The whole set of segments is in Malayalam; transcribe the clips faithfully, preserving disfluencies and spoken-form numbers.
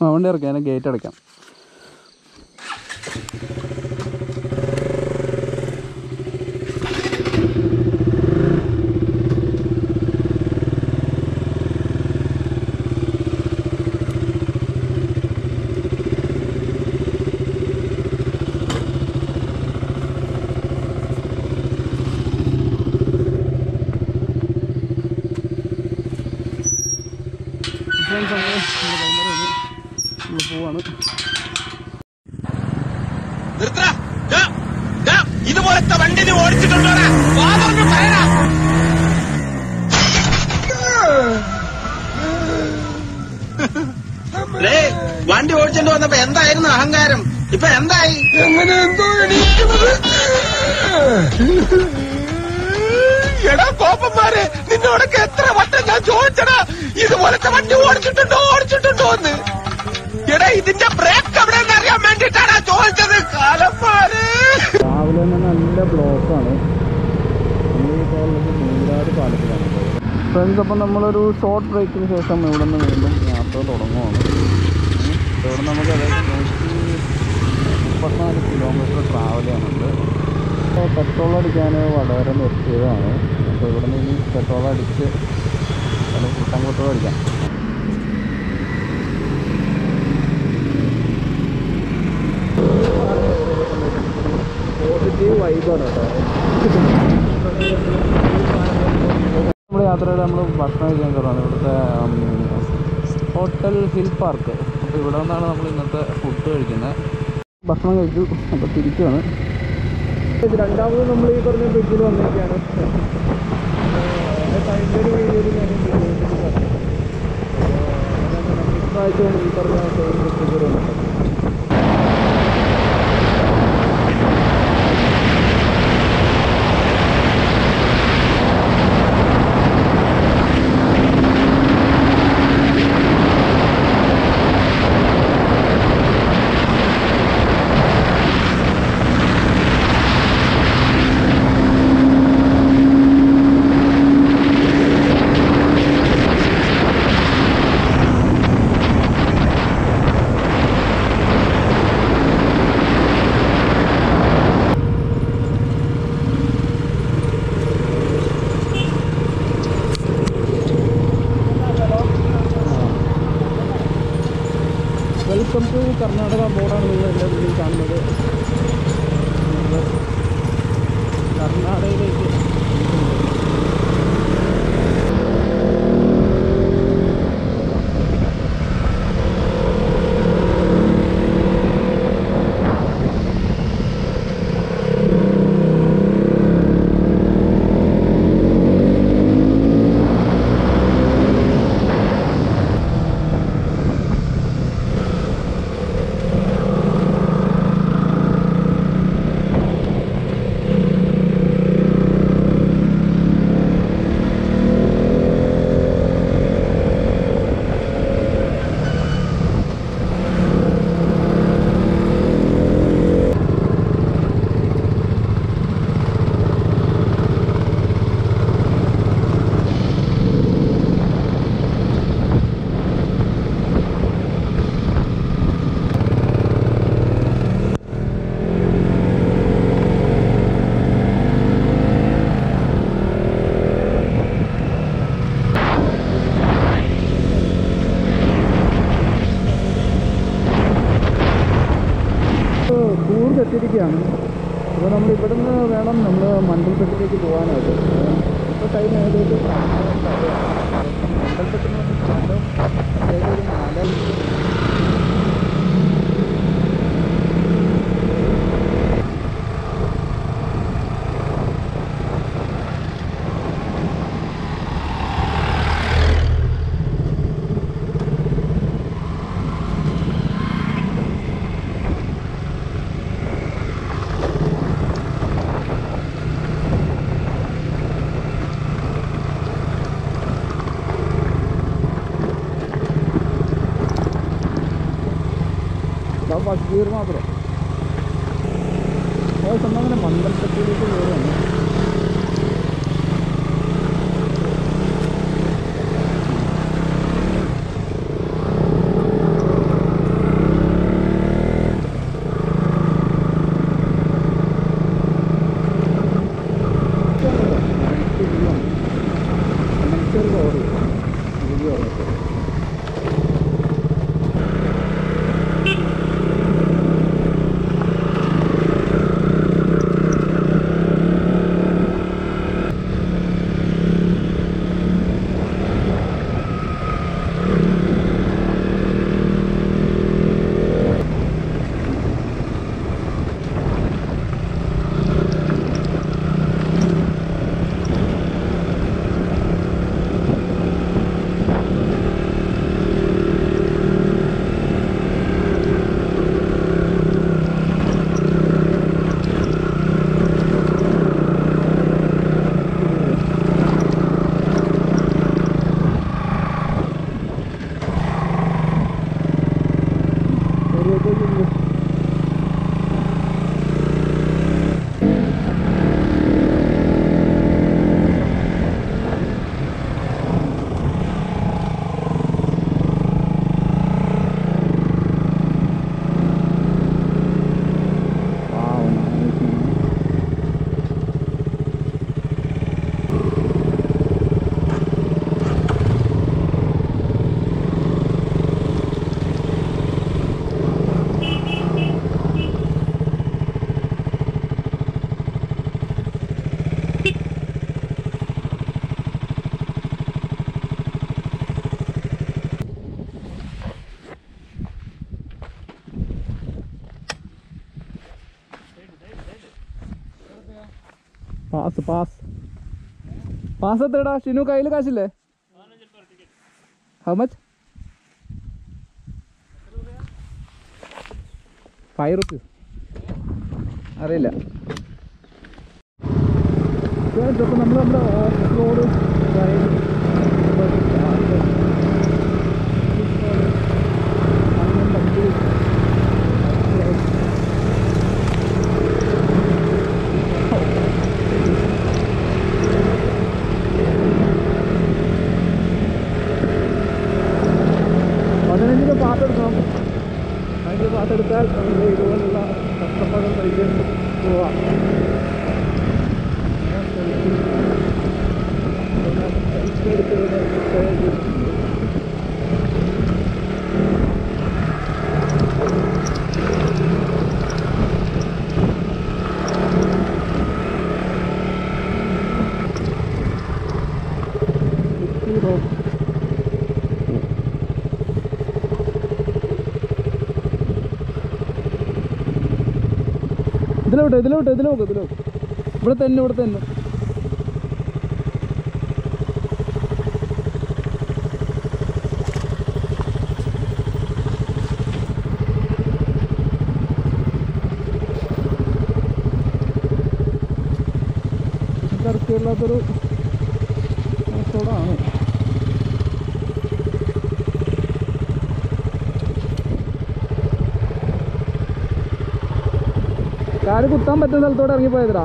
വണ്ടി ഇറക്കാം, അതിനെ ഗേറ്റ് അടയ്ക്കാം. പോവാണ്. ഇതുപോലത്തെ വണ്ടി നീ ഓടിച്ചിട്ടുണ്ടോ? വണ്ടി ഓടിച്ചോണ്ട് വന്നപ്പോ എന്തായിരുന്നു അഹങ്കാരം? ഇപ്പൊ എന്തായി? എങ്ങനെ എന്തോ എണീക്കുന്നത്? എടാ കോപ്പന്മാരെ, നിന്നോടൊക്കെ എത്ര വട്ടം ഞാൻ ചോദിച്ചടാ ഇതുപോലത്തെ വണ്ടി ഓടിച്ചിട്ടുണ്ടോ ഓടിച്ചിട്ടുണ്ടോ എന്ന്. എടാ ഇതിന്റെ ബ്രേക്ക് എവിടെയെന്ന് അറിയാൻ വേണ്ടിട്ടാണ് ചോദിച്ചത്. കാലന്മാര് രാവിലെ തന്നെ നല്ല ബ്ലോക്കാണ്. മൂന്നാറ് പാലത്തിലാണ് ഫ്രണ്ട്സ്. അപ്പം നമ്മളൊരു ഷോർട്ട് ബ്രേക്കിന് ശേഷം ഇവിടെ നിന്ന് വീണ്ടും യാത്ര തുടങ്ങുവാണ്. ഇവിടെ നമുക്ക് അതായത് നൂറ്റി മുപ്പത്തിനാല് കിലോമീറ്റർ ട്രാവൽ ചെയ്യാനുണ്ട്. അപ്പോൾ പെട്രോൾ അടിക്കാൻ വളരെ നിർത്തിയതാണ്. അപ്പോൾ ഇവിടെ നിന്ന് ഇനി പെട്രോൾ അടിച്ച് നല്ല കൂട്ടം കൂട്ടം അടിക്കാം. പോസിറ്റീവ് വൈബാണ് കേട്ടോ. നമ്മുടെ യാത്രയിൽ നമ്മൾ ഭക്ഷണം കഴിക്കാൻ കയറാണ് ഇവിടുത്തെ ഹോട്ടൽ ഹിൽ പാർക്ക്. അപ്പോൾ ഇവിടെ നിന്നാണ് നമ്മൾ ഇന്നത്തെ ഫുഡ് കഴിക്കുന്നത്. ഭക്ഷണം കഴിച്ചു, അപ്പോൾ തിരിക്കുകയാണ്. രണ്ടാമത് നമ്മൾ ഈ പറഞ്ഞ ബ്രിഡ്ജിൽ വന്നിരിക്കുകയാണ്. കഴിഞ്ഞ ഒരു വീഡിയോയിൽ ഞാൻ ഇപ്രാവശ്യം ഈ പറഞ്ഞ ബ്രിഡ്ജിൽ വന്നിട്ടുണ്ട്. വെൽക്കം ടു കർണാടക ബോർഡാണ് നിങ്ങൾ എൻ്റെ മുന്നിൽ കാണുന്നത്. കർണാടകയിലേക്ക് എത്തിയിരിക്കുകയാണ്. അപ്പോൾ നമ്മൾ ഇവിടെ നിന്ന് വേണം നമ്മൾ മണ്ടൽപെട്ടിലേക്ക് പോകാനായിട്ട്. ഇപ്പോൾ ടൈം ഏകദേശം മണ്ടൽപെട്ടിൽ നിന്ന് ഏകദേശം നാല് ഫസ്റ്റ് ഗിയർ മാത്രം. അങ്ങനെ മണ്ടൽപെട്ടിയിലേക്ക് കയറുകയാണ്. പാസ് പാസ് പാസ് എത്രടാ ഷിനു? കയ്യിൽ കാശില്ലേ? How much? ഫൈവ് റുപ്പീസ് അറിയില്ല. ഇപ്പം നമ്മൾ നമ്മുടെ ഓഫ് റോഡ് പതിനഞ്ചിന് പാത്തെടുക്കണം. അതിൻ്റെ പാത്തെടുത്താൽ നമുക്ക് ഇതുപോലുള്ള കഷ്ടപ്പാടും കഴിക്കാൻ പോവാം. ഇതിലോട്ട് ഇതിലോട്ട് ഇതിലോട്ട് ഇതിലോട്ട് ഇവിടെ തന്നെ ഇവിടെ തന്നെ തിരക്കില്ലാത്തൊരു റോഡാണ്. കാല് കുത്താൻ പറ്റുന്ന സ്ഥലത്തോടെ ഇറങ്ങിപ്പോയതാ.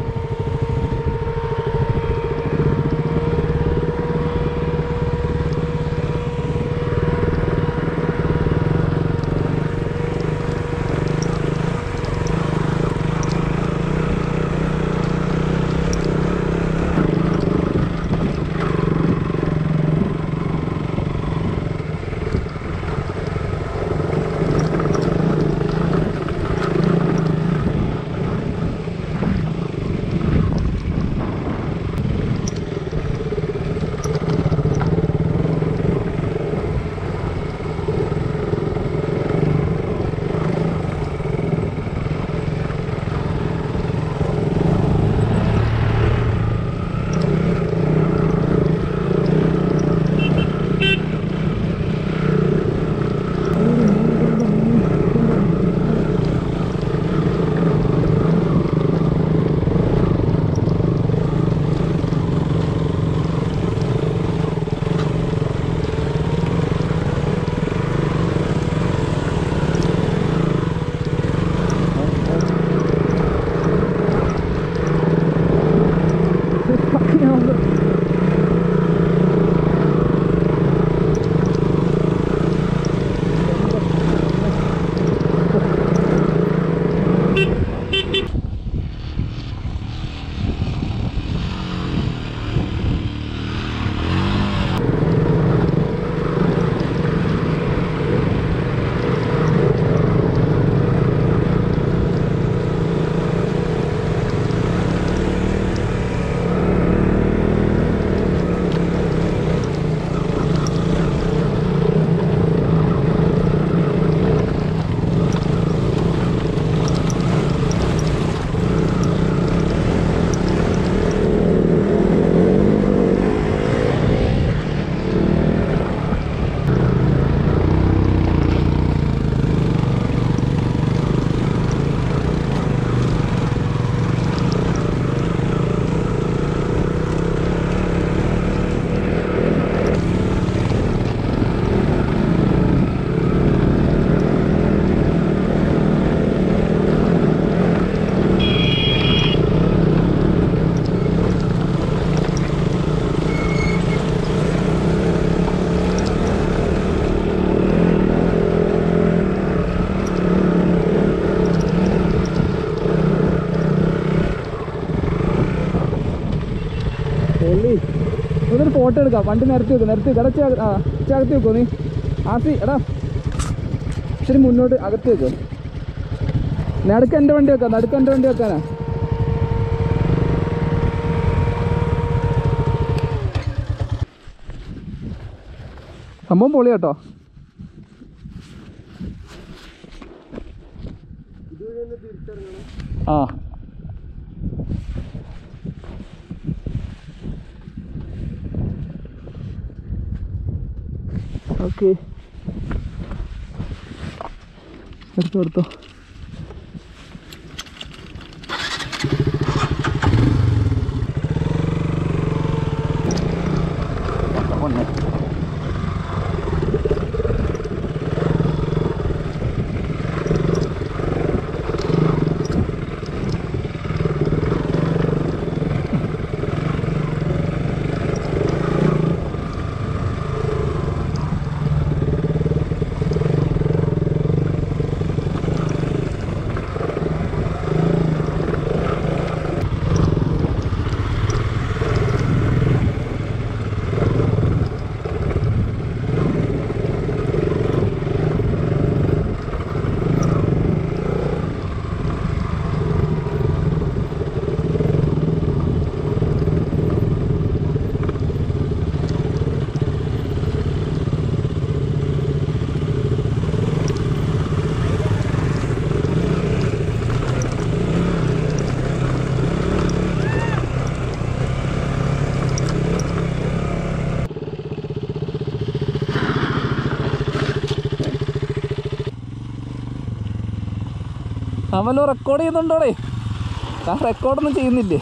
ഒരു ഫോട്ടോ എടുക്കാം. വണ്ടി നിരത്തി വെക്കും, നിരത്തി കിടച്ച് ആ അകത്ത് വെക്കോ നീ ആസി എടാ. ശരി മുന്നോട്ട് അകത്ത് വെക്കോ. നടുക്ക് എൻ്റെ വണ്ടി വെക്കാം, നടുക്ക് എൻ്റെ വണ്ടി വെക്കാനാ. സംഭവം പൊളി കേട്ടോ. ആ ഓക്കെ, എടുത്തോ എടുത്തോ. പൊന്നെ അവനോ റെക്കോർഡ് ചെയ്യുന്നുണ്ടോടേ? ആ റെക്കോർഡൊന്നും ചെയ്യുന്നില്ലേ?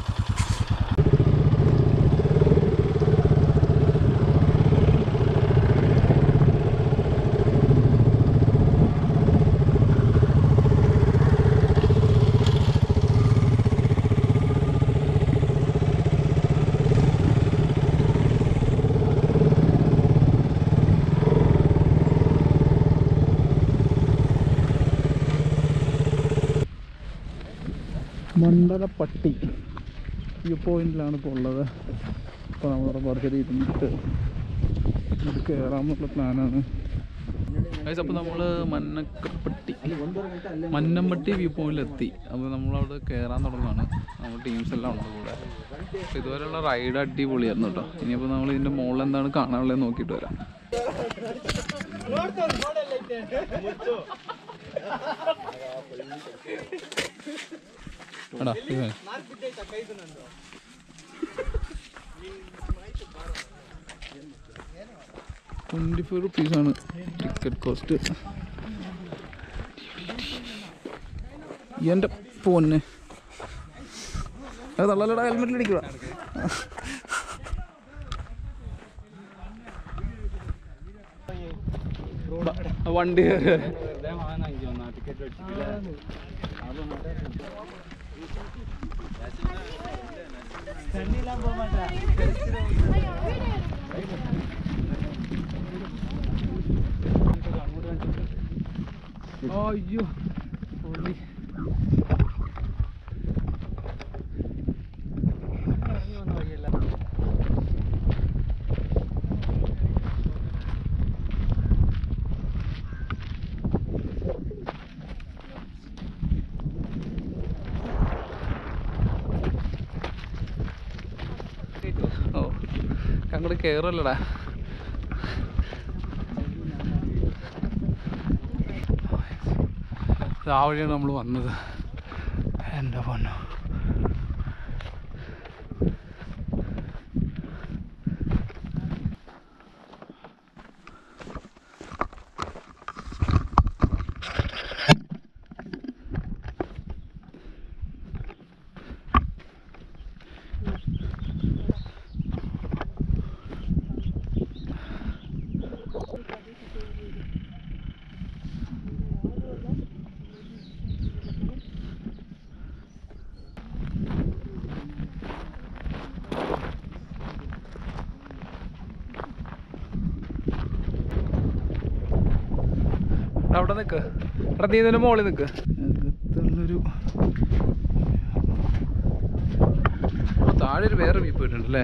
മണ്ഡലപ്പട്ടി വ്യൂ പോയിന്റിലാണ് ഇപ്പോൾ ഉള്ളത്. അപ്പോൾ നമ്മളിവിടെ കുറച്ച് ഇരുന്നിട്ട് നമുക്ക് കയറാമെന്നുള്ള പ്ലാനാണ്. അപ്പോൾ നമ്മൾ മന്നക്കപ്പട്ടി മന്നമ്പട്ടി വ്യൂ പോയിന്റിലെത്തി. അപ്പോൾ നമ്മളവിടെ കയറാൻ തുടങ്ങുകയാണ്. നമ്മൾ ടീംസ് എല്ലാം ഉണ്ട് കൂടെ. അപ്പോൾ ഇതുവരെയുള്ള റൈഡ് അടിപൊളിയായിരുന്നു കേട്ടോ. ഇനിയിപ്പോൾ നമ്മൾ ഇതിൻ്റെ മുകളിൽ എന്താണ് കാണാനുള്ളത് നോക്കിയിട്ട് വരാം. എടാ ട്വൻറ്റി ഫൈവ് റുപ്പീസാണ് ടിക്കറ്റ് കോസ്റ്റ്. എൻ്റെ ഫോന്നെ അത് തള്ളലടാ, ഹെൽമെറ്റിൽ അടിക്കുക. വണ്ടി അയ്യോ പൊളി. ഓ അങ്ങോട്ട് കയറല്ലടാ. ആ വഴിയാണ് നമ്മൾ വന്നത്. എൻ്റെ പൊന്നോ, അവിടെ നിൽക്ക്. എടാ നീ ഇതിൻ്റെ മുകളിൽ നിൽക്ക്. അകത്തുള്ളൊരു താഴെ ഒരു വേറെ വ്യൂ പോയിട്ടുണ്ട് അല്ലേ?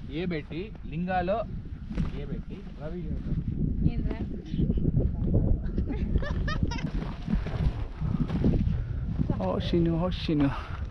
ये बेटी लिंगालो ये बेटी रवि ओ शिनु ओ शिनु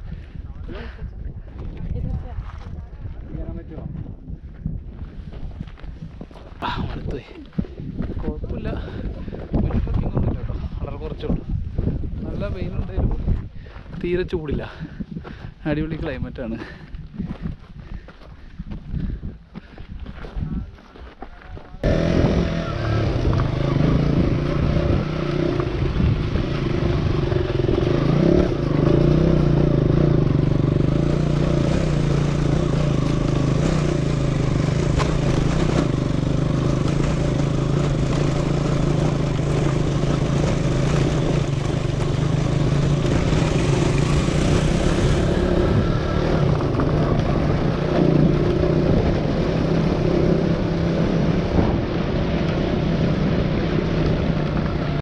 അടുത്ത് കുഴപ്പമില്ല ട്രക്കിംഗ് ഒന്നുമില്ല കേട്ടോ വളരെ കുറച്ചുള്ളൂ നല്ല വെയിലുണ്ടായാലും തീരെ ചൂടില്ല അടിപൊളി ക്ലൈമറ്റാണ്